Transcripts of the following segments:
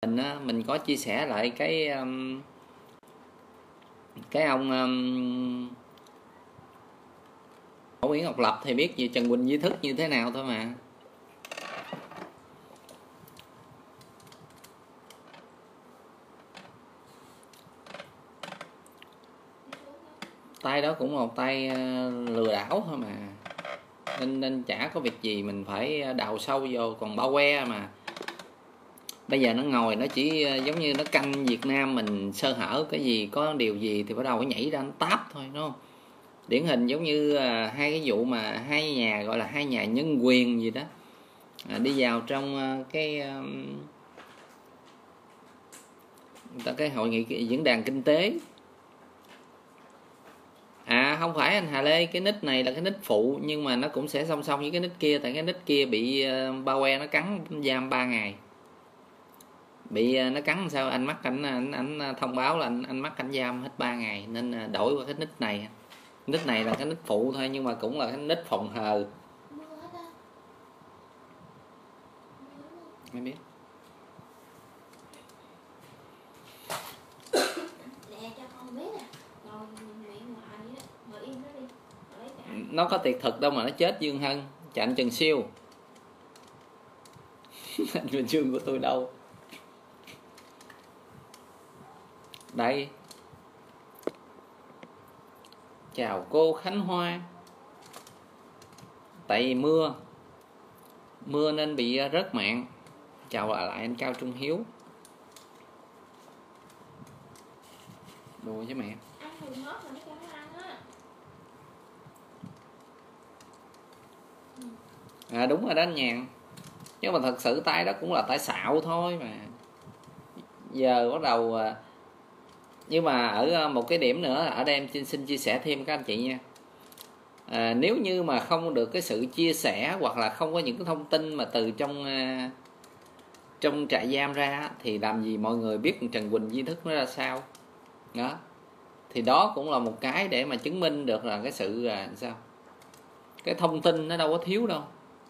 mình á, mình có chia sẻ lại cái ông Nguyễn Ngọc Lập thì biết gì Trần Quỳnh Di Thức như thế nào thôi mà. Tay đó cũng một tay lừa đảo thôi mà, nên chả có việc gì mình phải đào sâu vô. Còn bao que mà bây giờ nó ngồi nó chỉ giống như nó canh Việt Nam mình sơ hở cái gì, có điều gì thì bắt đầu nó nhảy ra nó táp thôi, đúng không? Điển hình giống như hai cái vụ mà hai nhà gọi là hai nhà nhân quyền gì đó đi vào trong cái hội nghị diễn đàn kinh tế. Không phải anh Hà Lê, cái nick này là cái nick phụ nhưng mà nó cũng sẽ song song với cái nick kia. Tại cái nick kia bị bao que nó cắn giam 3 ngày. Bị nó cắn sao anh mắc anh thông báo là anh mắc cảnh giam hết 3 ngày nên đổi qua cái nick này. Nick này là cái nick phụ thôi nhưng mà cũng là cái nick phòng hờ.ไม่biết. Nó có tiệt thực đâu mà nó chết Dương Hân. Chà anh Trần Siêu. Anh Bình Dương của tôi đâu? Đây. Chào cô Khánh Hoa. Tại vì mưa nên bị rớt mạng. Chào lại anh Cao Trung Hiếu. Đùa chứ mẹ. Đúng rồi đó anh Nhàn. Nhưng mà thật sự tay đó cũng là tay xạo thôi mà. Giờ bắt đầu. Nhưng mà ở một cái điểm nữa, ở đây em xin chia sẻ thêm các anh chị nha. Nếu như mà không được cái sự chia sẻ hoặc là không có những cái thông tin mà từ trong trại giam ra thì làm gì mọi người biết Trần Quỳnh Di Thức nó ra sao đó. Thì đó cũng là một cái để mà chứng minh được là cái sự sao cái thông tin nó đâu có thiếu đâu.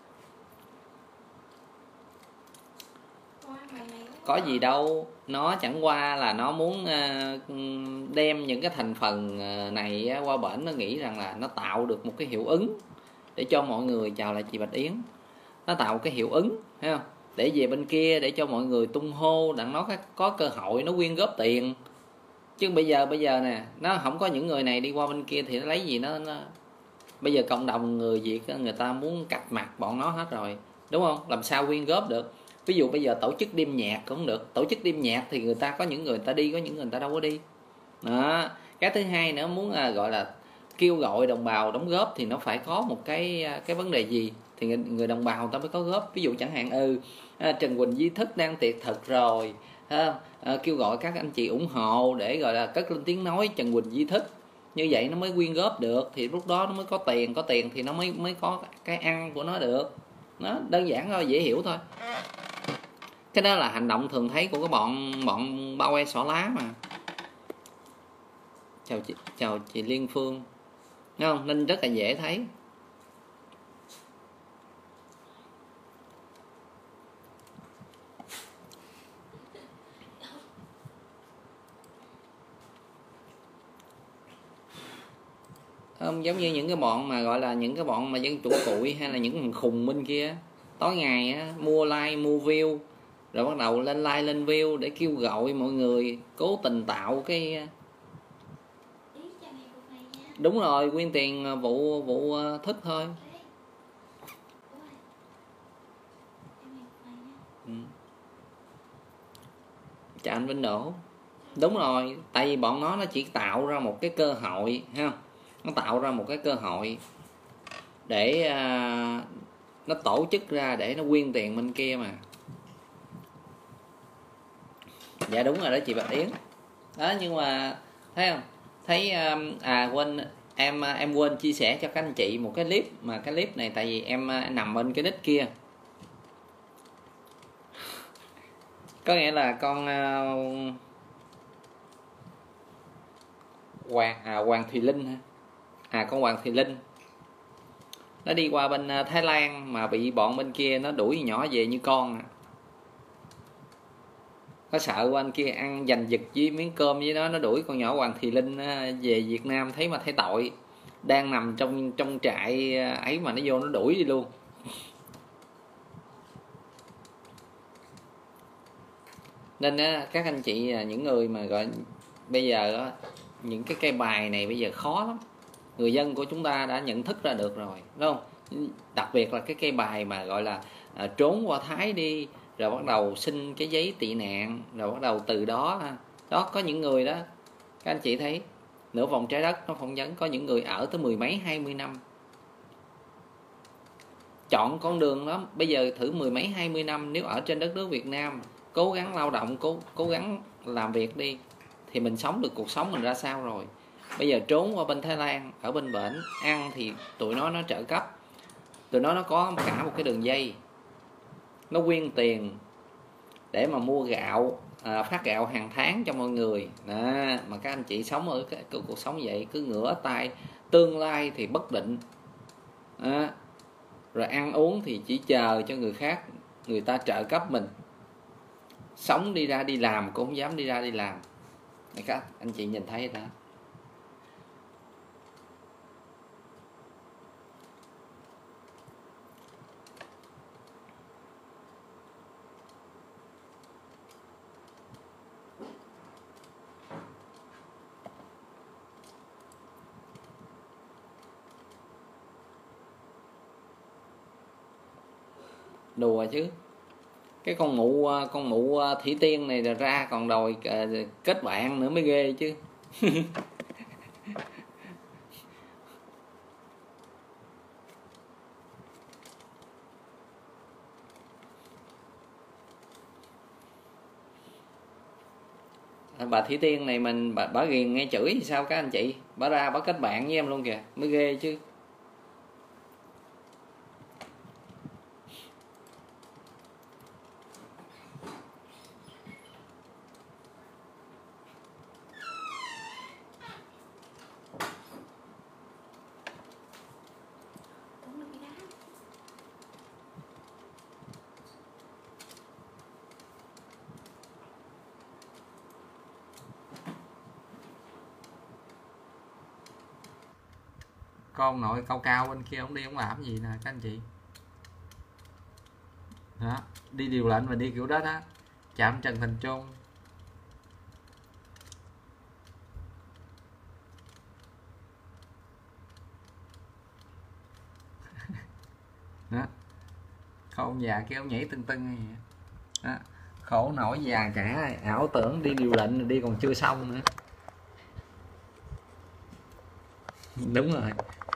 Có gì đâu, nó chẳng qua là nó muốn đem những cái thành phần này qua bển. Nó nghĩ rằng là nó tạo được một cái hiệu ứng để cho mọi người chào lại chị Bạch Yến. Nó tạo cái hiệu ứng, thấy không? Để về bên kia để cho mọi người tung hô, đặng nó có cơ hội nó quyên góp tiền. Chứ bây giờ nè, nó không có những người này đi qua bên kia thì nó lấy gì nó bây giờ cộng đồng người Việt người ta muốn cạch mặt bọn nó hết rồi, đúng không? Làm sao quyên góp được? Ví dụ bây giờ tổ chức đêm nhạc cũng được. Tổ chức đêm nhạc thì người ta có những người ta đi, có những người ta đâu có đi đó. Cái thứ hai nữa, muốn gọi là kêu gọi đồng bào đóng góp thì nó phải có một cái vấn đề gì thì người đồng bào người ta mới có góp. Ví dụ chẳng hạn Trần Quỳnh Di Thức đang tiệt thực rồi, kêu gọi các anh chị ủng hộ để gọi là cất lên tiếng nói Trần Quỳnh Di Thức, như vậy nó mới quyên góp được, thì lúc đó nó mới có tiền thì nó mới có cái ăn của nó được. Nó đơn giản thôi, dễ hiểu thôi. Cái đó là hành động thường thấy của cái bọn bao que xỏ lá mà. Chào chị Liên Phương, đúng không? Nên rất là dễ thấy. Không giống như những cái bọn mà gọi là những cái bọn mà dân chủ cụi hay là những thằng khùng bên kia, tối ngày mua like mua view rồi bắt đầu lên like lên view để kêu gọi mọi người, cố tình tạo cái đúng rồi, quyên tiền vụ thức thôi. Chào anh Vinh Đỗ. Đúng rồi, tại vì bọn nó chỉ tạo ra một cái cơ hội, thấy không? Nó tạo ra một cái cơ hội để nó tổ chức ra để nó quyên tiền bên kia mà. Dạ đúng rồi đó chị Bạch Yến đó. Nhưng mà thấy không, thấy quên em quên chia sẻ cho các anh chị một cái clip, mà cái clip này tại vì em nằm bên cái nick kia. Có nghĩa là con Hoàng Thùy Linh hả? Con Hoàng Thùy Linh nó đi qua bên Thái Lan mà bị bọn bên kia nó đuổi nhỏ về như con. có sợ anh kia ăn giành giật với miếng cơm với nó đuổi con nhỏ Hoàng Thị Linh về Việt Nam, thấy mà thấy tội, đang nằm trong trại ấy mà nó vô nó đuổi đi luôn. Nên các anh chị, những người mà gọi bây giờ những cái cây bài này bây giờ khó lắm, người dân của chúng ta đã nhận thức ra được rồi, đúng không? Đặc biệt là cái cây bài mà gọi là trốn qua Thái đi, rồi bắt đầu xin cái giấy tị nạn, rồi bắt đầu từ đó có những người đó, các anh chị thấy nửa vòng trái đất nó phỏng vấn, có những người ở tới 10 mấy 20 năm, chọn con đường đó. Bây giờ thử 10 mấy 20 năm nếu ở trên đất nước Việt Nam cố gắng lao động, cố gắng làm việc đi, thì mình sống được cuộc sống mình ra sao rồi. Bây giờ trốn qua bên Thái Lan, ở bên bển ăn thì tụi nó trợ cấp, tụi nó có cả một cái đường dây, nó quyên tiền để mà mua gạo, phát gạo hàng tháng cho mọi người đó. Mà các anh chị sống ở cái cuộc sống vậy, cứ ngửa tay, tương lai thì bất định đó. Rồi ăn uống thì chỉ chờ cho người khác, người ta trợ cấp mình, sống đi ra đi làm cũng không dám đi ra đi làm. Các anh chị nhìn thấy đó. Đùa chứ, cái con mụ Thủy Tiên này ra còn đòi kết bạn nữa mới ghê chứ. Bà Thủy Tiên này bà ghiền nghe chửi thì sao các anh chị, bà ra bà kết bạn với em luôn kìa mới ghê chứ. Con nội cao cao bên kia ông đi ông làm gì nè các anh chị đó, đi điều lệnh và đi kiểu đó đó, chạm Trần Thành Trung. Đó, ông già kia ông nhảy tưng tưng vậy đó. Khổ nổi già cả, ảo tưởng đi điều lệnh đi còn chưa xong nữa. Đúng rồi.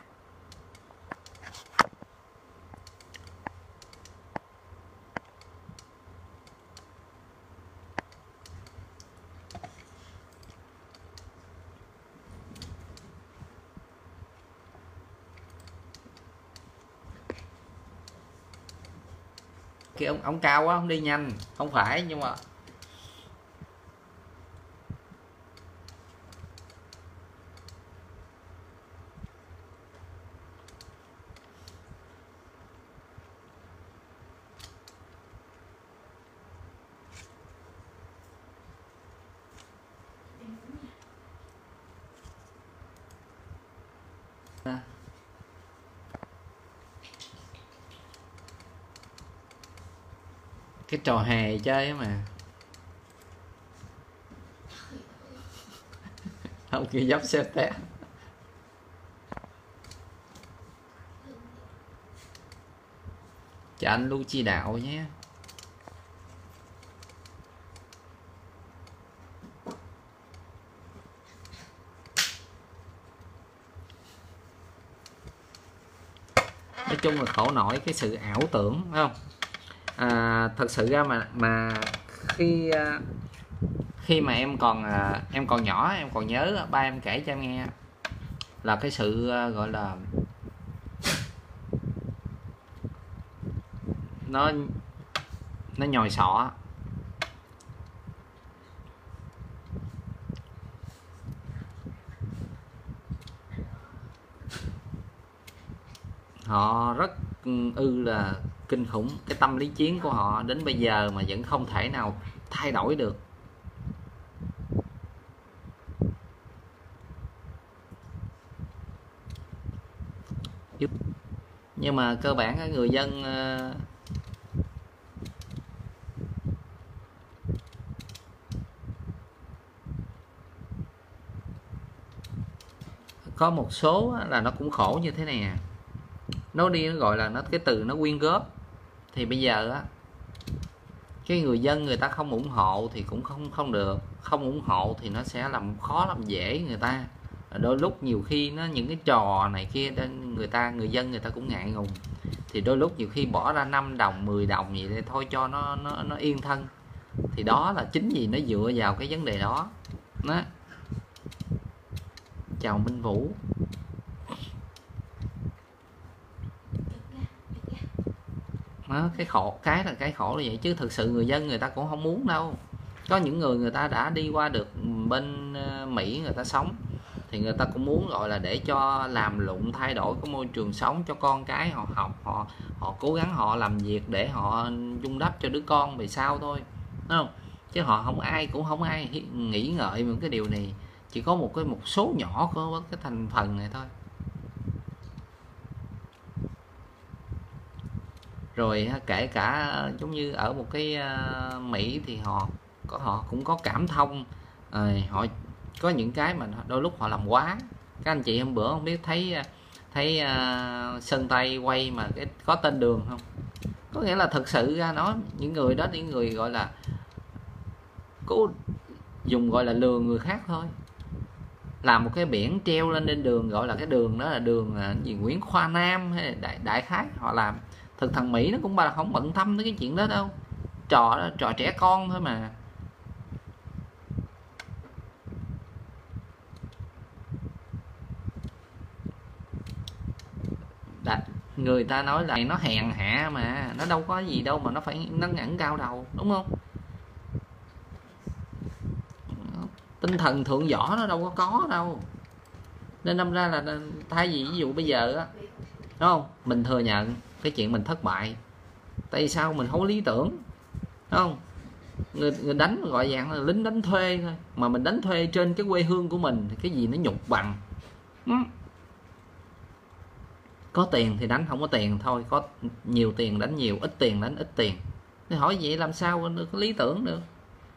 Cái ông cao quá, ông đi nhanh không phải, nhưng mà cái trò hề chơi á mà. Ông kia dốc xếp té. Chào anh Lưu Chi Đạo nhé. Nói chung là khổ nổi cái sự ảo tưởng, phải không? Thật sự ra mà khi mà em còn nhỏ, em còn nhớ ba em kể cho em nghe là cái sự gọi là nó nhồi sọ. Họ rất là kinh khủng, cái tâm lý chiến của họ đến bây giờ mà vẫn không thể nào thay đổi được. Nhưng mà cơ bản người dân có một số là nó cũng khổ như thế này nè. Nó gọi là cái từ nó quyên góp. Thì bây giờ á, cái người dân người ta không ủng hộ thì cũng không được, không ủng hộ thì nó sẽ làm khó làm dễ người ta. Đôi lúc nhiều khi nó những cái trò này kia người dân người ta cũng ngại ngùng, thì đôi lúc nhiều khi bỏ ra 5 đồng 10 đồng vậy để thôi cho nó yên thân. Thì đó là chính vì nó dựa vào cái vấn đề đó. Chào Minh Vũ. Đó, cái khổ là vậy, chứ thực sự người dân người ta cũng không muốn đâu. Có những người ta đã đi qua được bên Mỹ người ta sống, thì người ta cũng muốn gọi là để cho làm lụng thay đổi cái môi trường sống cho con cái họ học, họ cố gắng họ làm việc để họ vun đắp cho đứa con về sau thôi, đúng không? Chứ cũng không ai nghĩ ngợi những cái điều này, chỉ có một số nhỏ của cái thành phần này thôi. Rồi kể cả giống như ở một cái Mỹ thì họ cũng có cảm thông, họ có những cái mà đôi lúc họ làm quá. Các anh chị hôm bữa không biết thấy sân Tây quay mà có tên đường không? Có nghĩa là thực sự ra nói những người đó, những người gọi là cố dùng gọi là lừa người khác thôi, làm một cái biển treo lên trên đường, gọi là cái đường đó là đường gì Nguyễn Khoa Nam hay đại khái họ làm. Thực thằng Mỹ nó cũng không bận tâm tới cái chuyện đó đâu, trò trẻ con thôi mà. Người ta nói là nó hèn hạ mà, nó đâu có gì đâu mà nó phải ngẩng cao đầu, đúng không? Tinh thần thượng võ nó đâu có đâu. Nên đâm ra là thay vì ví dụ bây giờ á, đúng không, mình thừa nhận cái chuyện mình thất bại, tại sao mình không có lý tưởng, đúng không? Người đánh gọi dạng là lính đánh thuê thôi, mà mình đánh thuê trên cái quê hương của mình thì cái gì nó nhục bằng. Có tiền thì đánh, không có tiền thôi, có nhiều tiền đánh nhiều, ít tiền đánh ít tiền. Thì hỏi vậy làm sao được lý tưởng được?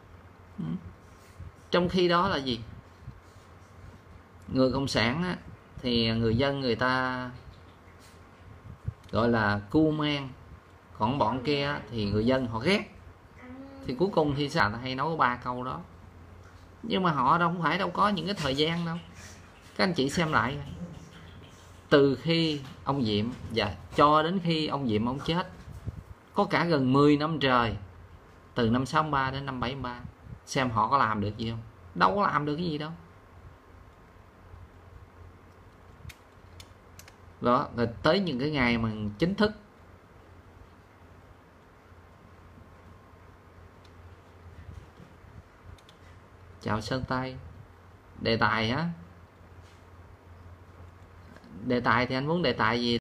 Trong khi đó là gì? Người cộng sản á, thì người dân người ta gọi là cưu mang, còn bọn kia thì người dân họ ghét. Thì cuối cùng thì sao? Hay nói 3 câu đó, nhưng mà họ đâu có những cái thời gian đâu. Các anh chị xem lại, từ khi ông Diệm và cho đến khi ông Diệm ông chết, có cả gần 10 năm trời, từ năm 63 đến năm 73, xem họ có làm được gì không? Đâu có làm được cái gì đâu. Đó, rồi tới những cái ngày mà chính thức chào Sơn Tây. Đề tài á, đề tài thì anh muốn đề tài gì?